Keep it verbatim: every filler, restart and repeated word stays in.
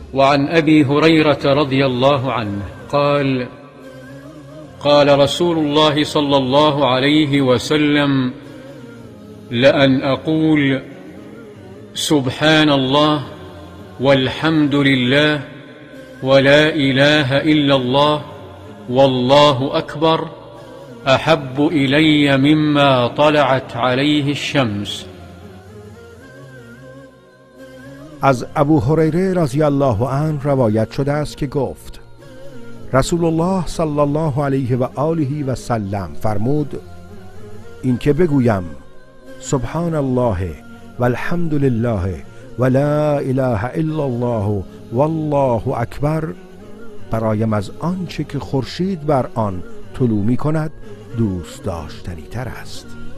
وعن أبي هريرة رضي الله عنه قال قال رسول الله صلى الله عليه وسلم: لأن أقول سبحان الله والحمد لله ولا إله إلا الله والله أكبر أحب إلي مما طلعت عليه الشمس. از ابو هریره رضی الله عنه روایت شده است که گفت: رسول الله صلی الله علیه و آله و سلم فرمود: این که بگویم سبحان الله والحمد لله ولا اله الا الله والله اکبر برایم از آنچه که خورشید بر آن طلوع می کند دوست داشتنی تر است.